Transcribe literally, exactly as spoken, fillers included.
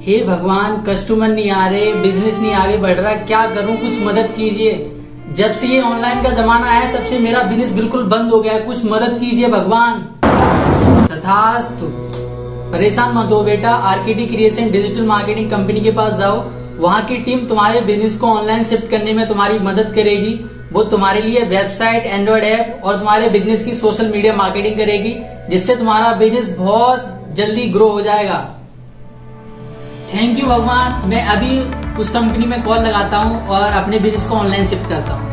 हे भगवान, कस्टमर नहीं आ रहे, बिजनेस नहीं आगे बढ़ रहा, क्या करूं, कुछ मदद कीजिए। जब से ये ऑनलाइन का जमाना है तब से मेरा बिजनेस बिल्कुल बंद हो गया है, कुछ मदद कीजिए भगवान। तथास्तु। परेशान मत हो बेटा, RKD creation digital marketing company के पास जाओ, वहाँ की टीम तुम्हारे बिजनेस को ऑनलाइन शिफ्ट करने में तुम्हारी मदद करेगी। वो तुम्हारे लिए वेबसाइट, एंड्रॉइड ऐप और तुम्हारे बिजनेस की सोशल मीडिया मार्केटिंग करेगी, जिससे तुम्हारा बिजनेस बहुत जल्दी ग्रो हो जाएगा। थैंक यू भगवान। मैं अभी उस कंपनी में कॉल लगाता हूँ और अपने बिजनेस को ऑनलाइन शिफ्ट करता हूँ।